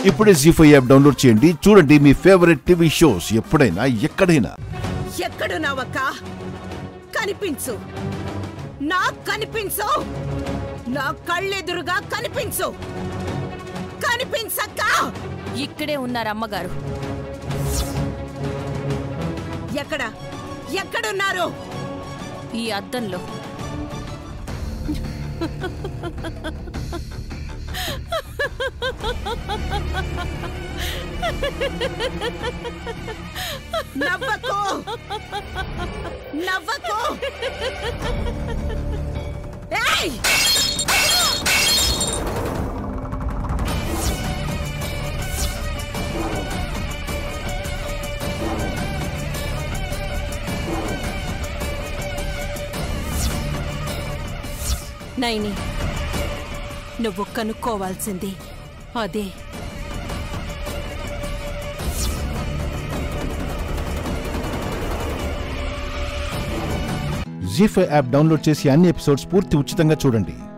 ఇప్పుడే జీ5 app download చేయండి. చూడండి మీ ఫేవరెట్ టీవీ షోస్ ఎప్పుడైనా ఎక్కడైనా. ఎక్కడున్నావక్క? కనిపించు, నాకు కనిపించు, నా కళ్ళెదురుగా కనిపించు. కనిపించక్క. ఇక్కడే ఉన్నారు అమ్మగారు. ఎక్కడ? ఎక్కడున్నారు? ఈ అద్దంలో. నవ్వకు, నవ్వకు. ఏయ్! నైని, నువ్వు కనుక్కోవాల్సింది అదే. జీ5 యాప్ డౌన్లోడ్ చేసి అన్ని ఎపిసోడ్స్ పూర్తి ఉచితంగా చూడండి.